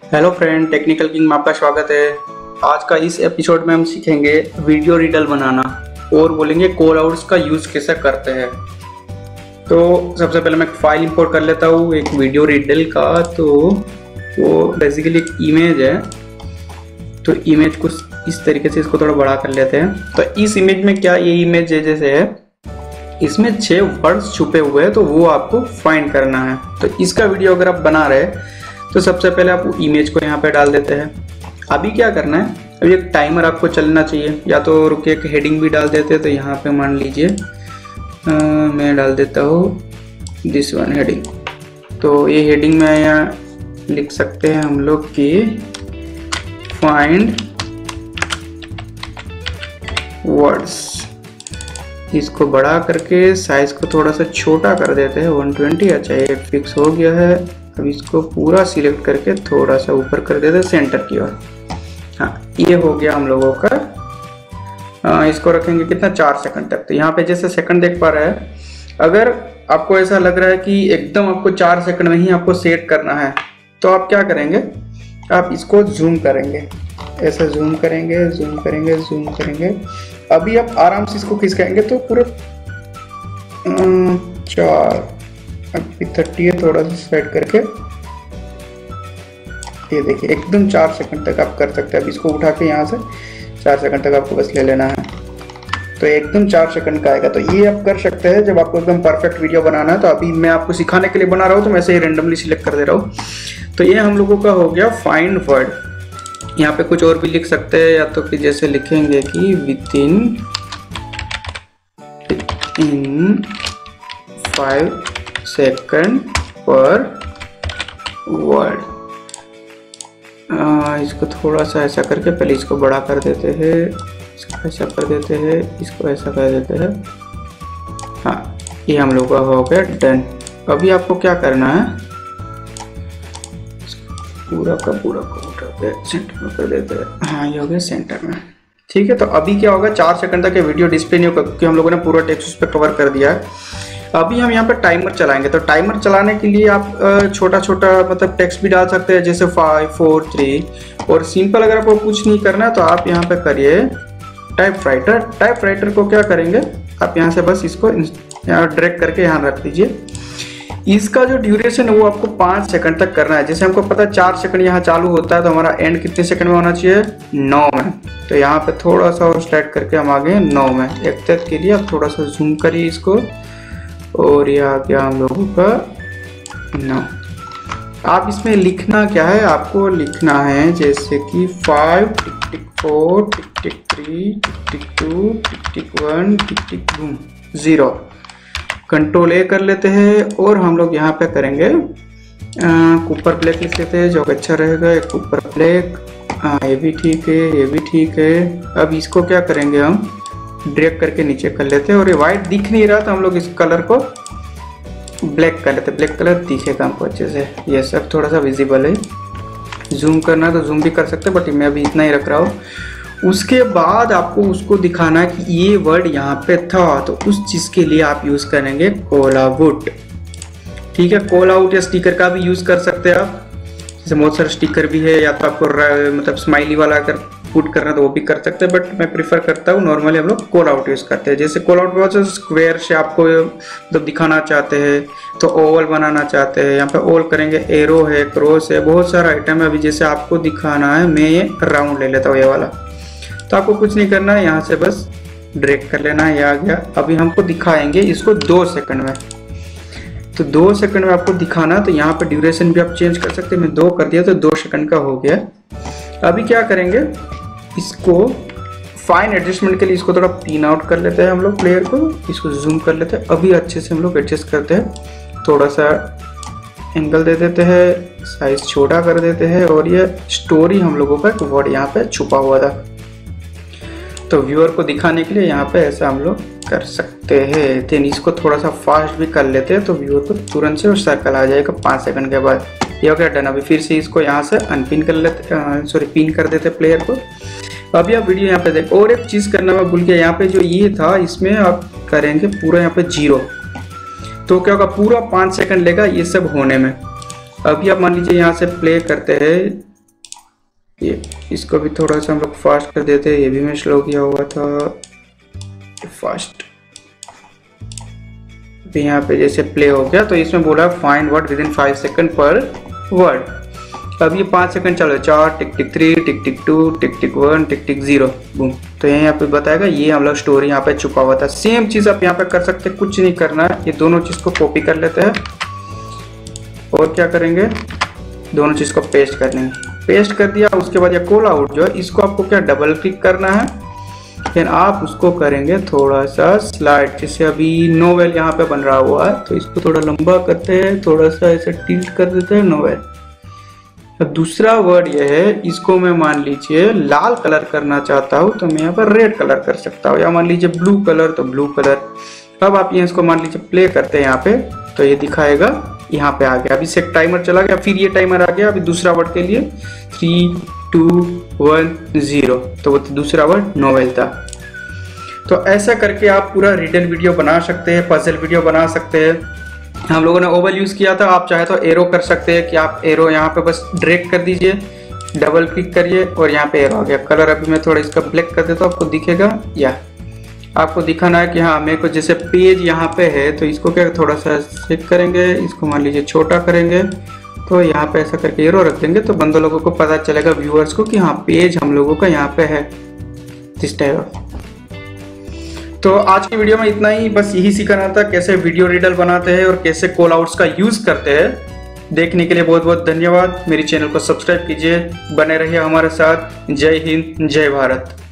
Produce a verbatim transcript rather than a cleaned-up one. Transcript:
Hello friend, technical king में आपका स्वागत है। आज का इस एपिसोड में हम सीखेंगे वीडियो रीडल बनाना और बोलेंगे कॉल आउट्स का यूज़ कैसे करते हैं। तो सबसे पहले मैं एक फाइल इंपोर्ट कर लेता हूँ एक वीडियो रीडल का। तो वो बेसिकली एक इमेज है, तो इमेज को इस तरीके से इसको थोड़ा बड़ा कर लेते हैं। तो इस इमेज में क्या ये इमेज है जैसे है, इसमें छः वर्ड्स छुपे हुए हैं, तो वो आपको फाइंड करना है। तो इसका वीडियो अगर आप बना रहे तो सबसे पहले आप इमेज को यहाँ पे डाल देते हैं। अभी क्या करना है, अभी एक टाइमर आपको चलना चाहिए, या तो रुके एक हेडिंग भी डाल देते हैं। तो यहाँ पे मान लीजिए मैं डाल देता हूँ दिस वन हेडिंग। तो ये हेडिंग में यहाँ लिख सकते हैं हम लोग कि फाइंड वर्ड्स। इसको बड़ा करके साइज को थोड़ा सा छोटा कर देते हैं वन ट्वेंटी। अच्छा ये फिक्स हो गया है। अब इसको पूरा सिलेक्ट करके थोड़ा सा ऊपर कर देते हैं सेंटर की ओर। हाँ, ये हो गया हम लोगों का। आ, इसको रखेंगे कितना, चार सेकंड तक। तो यहाँ पे जैसे सेकंड देख पा रहे हैं, अगर आपको ऐसा लग रहा है कि एकदम आपको चार सेकंड में ही आपको सेट करना है तो आप क्या करेंगे, आप इसको जूम करेंगे, ऐसा जूम करेंगे जूम करेंगे जूम करेंगे। अभी आप आराम से इसको खिसकाएंगे तो पूरा चार, अभी थर्टी है, थोड़ा सा सेट करके ये देखिए एकदम चार सेकंड तक आप कर सकते हैं। अब इसको उठा के यहाँ से चार सेकंड तक आपको बस ले लेना है, तो एकदम चार सेकंड का आएगा। तो ये आप कर सकते हैं जब आपको एकदम परफेक्ट वीडियो बनाना है। तो अभी मैं आपको सिखाने के लिए बना रहा हूँ, तो मैं ऐसे ही रेंडमली सिलेक्ट कर दे रहा हूँ। तो ये हम लोगों का हो गया फाइंड वर्ड। यहाँ पे कुछ और भी लिख सकते हैं, या तो कि जैसे लिखेंगे कि within in five second per word. इसको थोड़ा सा ऐसा करके पहले इसको बड़ा कर देते हैं, इसको ऐसा कर देते हैं, इसको ऐसा कर देते हैं। हाँ, ये हम लोग का हो गया डन। अभी आपको क्या करना है, पूरा का पूरा को उठा के सेंटर में कर देते हैं। हाँ, ये हो गया सेंटर में। ठीक है, तो अभी क्या होगा, चार सेकंड तक ये वीडियो डिस्प्ले नहीं होगा क्योंकि हम लोगों ने पूरा टेक्स्ट उस पर कवर कर दिया है। अभी हम यहाँ पे टाइमर चलाएंगे। तो टाइमर चलाने के लिए आप छोटा छोटा मतलब टेक्स्ट भी डाल सकते हैं, जैसे फाइव फोर थ्री। और सिंपल अगर आपको कुछ नहीं करना है तो आप यहाँ पे करिए टाइप राइटर। टाइप राइटर को क्या करेंगे, आप यहाँ से बस इसको यहाँ ड्रैग करके यहाँ रख दीजिए। इसका जो ड्यूरेशन है वो आपको पाँच सेकंड तक करना है। जैसे हमको पता है चार सेकंड यहाँ चालू होता है, तो हमारा एंड कितने सेकंड में होना चाहिए, नौ में। तो यहाँ पे थोड़ा सा और स्टार्ट करके हम आ गए नौ में। एक तक के लिए आप थोड़ा सा जूम करिए इसको, और ये आ गया हम लोगों का नौ। आप इसमें लिखना क्या है, आपको लिखना है जैसे कि five tick tick four tick tick three tick tick two tick tick one tick tick boom zero. Control A कर लेते हैं और हम लोग यहाँ पे करेंगे ऊपर ब्लैक लिख लेते हैं, जो अच्छा रहेगा। एक ऊपर ब्लैक, हाँ ये भी ठीक है, ये भी ठीक है। अब इसको क्या करेंगे, हम ड्रैग करके नीचे कर लेते हैं। और ये वाइट दिख नहीं रहा तो हम लोग इस कलर को ब्लैक कर लेते हैं, ब्लैक कलर दिखेगा हमको अच्छे से। ये सब थोड़ा सा विजिबल है। जूम करना है तो जूम भी कर सकते हैं, बट मैं अभी इतना ही रख रहा हूँ। उसके बाद आपको उसको दिखाना है कि ये वर्ड यहाँ पे था, तो उस चीज़ के लिए आप यूज़ करेंगे कॉल आउट। ठीक है, कॉल आउट या स्टिकर का भी यूज़ कर सकते हैं आप, जैसे बहुत सारे स्टिकर भी है, या तो आपको मतलब स्माइली वाला अगर पुट करना तो वो भी कर सकते हैं, बट मैं प्रीफर करता हूँ नॉर्मली हम लोग कॉल आउट यूज़ करते हैं। जैसे कॉल आउट बहुत से स्क्वायर से आपको मतलब दिखाना चाहते हैं, तो ओवल बनाना चाहते हैं, यहाँ पे ओल करेंगे, एरो है, क्रॉस है, बहुत सारा आइटम है। अभी जैसे आपको दिखाना है, मैं ये राउंड ले लेता हूँ ये वाला। तो आपको कुछ नहीं करना है, यहाँ से बस ड्रैग कर लेना है, ये आ गया। अभी हमको दिखाएंगे इसको दो सेकंड में। तो दो सेकंड में आपको दिखाना, तो यहाँ पे ड्यूरेशन भी आप चेंज कर सकते हैं। मैं दो कर दिया तो दो सेकंड का हो गया। अभी क्या करेंगे, इसको फाइन एडजस्टमेंट के लिए इसको थोड़ा पिन आउट कर लेते हैं हम लोग प्लेयर को, इसको जूम कर लेते हैं। अभी अच्छे से हम लोग एडजस्ट करते हैं, थोड़ा सा एंगल दे देते हैं, साइज छोटा कर देते हैं। और ये स्टोरी हम लोगों का एक वर्ड यहाँ पे छुपा हुआ था, तो व्यूअर को दिखाने के लिए यहाँ पे ऐसा हम लोग कर सकते हैं। देन इसको थोड़ा सा फास्ट भी कर लेते हैं, तो व्यूअर को तुरंत से सर्कल आ जाएगा पाँच सेकंड के बाद। ये हो गया डन। अभी फिर से इसको यहाँ से अनपिन कर लेते, सॉरी पिन कर देते प्लेयर को। अभी आप वीडियो यहाँ पे देखो। और एक चीज़ करना मैं भूल गया, यहाँ पे जो ये था इसमें आप करेंगे पूरा यहाँ पे जीरो। तो क्या होगा, पूरा पाँच सेकंड लेगा ये सब होने में। अभी आप मान लीजिए यहाँ से प्ले करते हैं, ये इसको भी थोड़ा सा हम लोग फास्ट कर देते हैं, ये भी मैं स्लो किया हुआ था फास्ट। यहाँ पे जैसे प्ले हो गया तो इसमें बोला find word within five second per word. अब ये पाँच सेकंड चल रहा है, चार tick tick three tick tick two tick tick one tick tick zero boom. तो यहाँ पे बताएगा ये हम लोग स्टोरी यहाँ पे छुपा हुआ था। सेम चीज़ आप यहाँ पे कर सकते हैं, कुछ नहीं करना है, ये दोनों चीज़ को कॉपी कर लेते हैं और क्या करेंगे, दोनों चीज़ को पेस्ट कर लेंगे। पेस्ट कर दिया, उसके बाद ये कॉल आउट जो है इसको आपको क्या डबल क्लिक करना है, फिर आप उसको करेंगे थोड़ा सा स्लाइड, जैसे अभी नोवेल यहाँ पे बन रहा हुआ है तो इसको थोड़ा लंबा करते हैं, थोड़ा सा ऐसे टिल्ट कर देते हैं नोवेल। अब दूसरा वर्ड ये है, इसको मैं मान लीजिए लाल कलर करना चाहता हूँ तो मैं यहाँ पर रेड कलर कर सकता हूँ, या मान लीजिए ब्लू कलर तो ब्लू कलर। अब आप ये इसको मान लीजिए प्ले करते हैं यहाँ पे तो ये दिखाएगा यहाँ पे आ गया। अभी से एक टाइमर चला गया, फिर ये टाइमर आ गया अभी दूसरा वर्ड के लिए, थ्री टू वन जीरो, तो वो दूसरा वर्ड नोवेल था। तो ऐसा करके आप पूरा रिडल वीडियो बना सकते हैं, पजल वीडियो बना सकते हैं। हम लोगों ने ओवल यूज़ किया था, आप चाहे तो एरो कर सकते हैं कि आप एरो यहाँ पे बस ड्रैग कर दीजिए, डबल क्लिक करिए और यहाँ पे एरो आ गया। कलर अभी मैं थोड़ा इसका ब्लैक कर देता हूँ, आपको दिखेगा, या आपको दिखाना है कि हाँ मेरे को जैसे पेज यहाँ पे है तो इसको क्या थोड़ा सा चेक करेंगे, इसको मान लीजिए छोटा करेंगे तो यहाँ पे ऐसा करके एरो रख देंगे तो बंदे लोगों को पता चलेगा, व्यूअर्स को, कि हाँ पेज हम लोगों का यहाँ पे है इस टाइप। तो आज की वीडियो में इतना ही, बस यही सिखाना था कैसे वीडियो रिडल बनाते हैं और कैसे कॉल आउट्स का यूज करते हैं। देखने के लिए बहुत बहुत धन्यवाद। मेरी चैनल को सब्सक्राइब कीजिए, बने रहिए हमारे साथ। जय हिंद, जय भारत।